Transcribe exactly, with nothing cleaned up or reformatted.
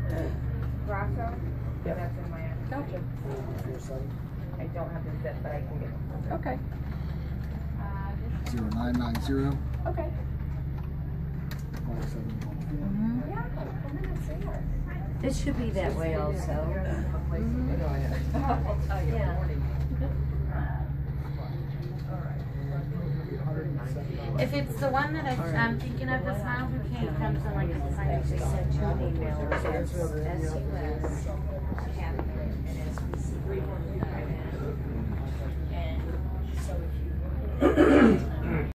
Grasso? Yep. That's in my end. Gotcha. I don't have the zip, but I can get it. Okay. Zero nine nine zero. Okay. Five seven one. Mm-hmm. Yeah, I'm gonna see her. It should be that way also. Mm-hmm. Yeah. If it's the one that I, I'm thinking of, the Smile Bouquet comes in like a kind of just sent you an email. It says S U S, Happy, and S B C. And so if you